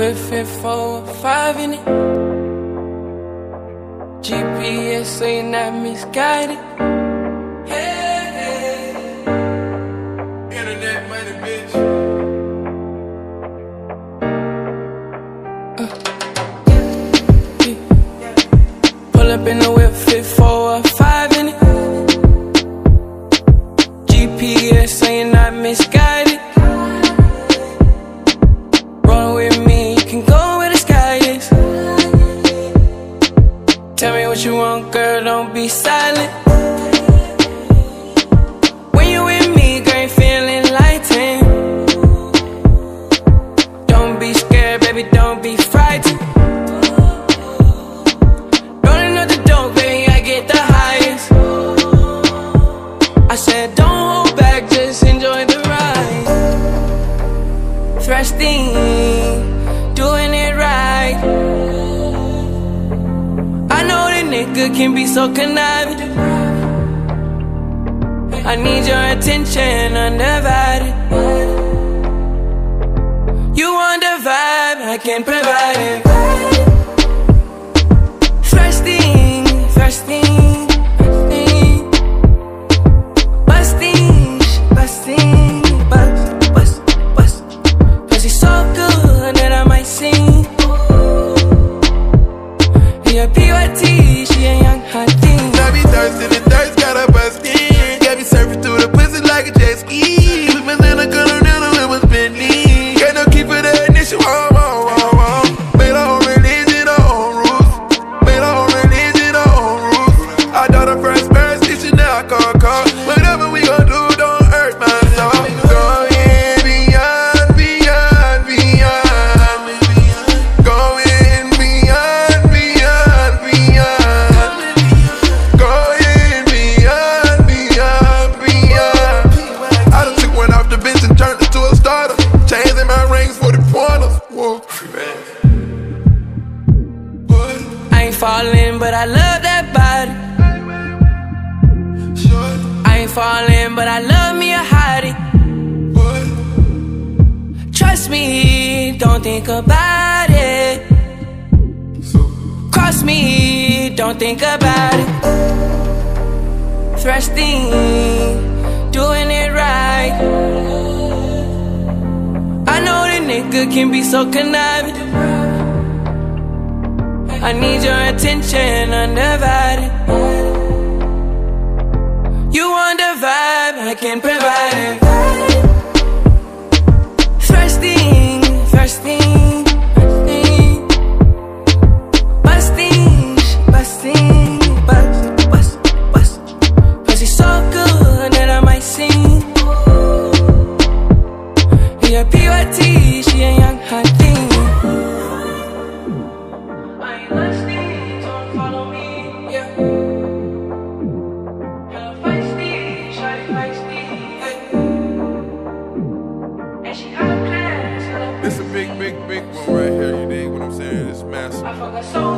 with fit 4 or 5 in it. GPS so you're not misguided. Hey, internet money, bitch. Pull up in the whip, fit 4 or 5 in it. GPS so you're not misguided. Roll with me, you can go where the sky is. Tell me what you want, girl, don't be silent. When you with me, girl, you feeling lightened. Don't be scared, baby, don't be frightened. Rolling up the dope, baby, I get the highest. I said don't hold back, just enjoy the ride. Thrusting, doing it right. I know that nigga can be so conniving. I need your attention undivided. You want the vibe, I can provide it. Thrusting, thrusting, busting, busting, bust. Cause it's so good that I might sing. Yeah, PYT, she a young hot thing. I be thirsty, the thirst got her bustin'. Got me surfing through the pussy like a jet ski. We been in a colonel, it was Bentley. Can't no keep for the initial, made her own religion, her own rules. Made her own religion, her own rules. I thought her first parents teaching, now I call. Whatever we gon' do, don't hurt my soul. Going beyond, beyond, beyond. Going beyond, beyond, beyond. Going beyond, beyond, beyond. I done took one off the bench and turned it to a starter. Chains in my rings for the pointers. Whoa. I ain't falling, but I love that body. I ain't falling, but I love me a hottie. Trust me, don't think about it. Cross me, don't think about it. Thrusting, doing it right. I know that nigga can be so conniving. I need your attention undivided. You want the vibe, I can provide it. Thrusting, thrusting, busting, busting, bust. Cause it's so good that I might sing. Yeah, PYT, she a young hot thing. I ain't lusty, don't follow me, yeah. Hella feisty, shawty feisty, yeah. And she hot class, This a big one right here, you dig what I'm saying? It's massive. I fuck her so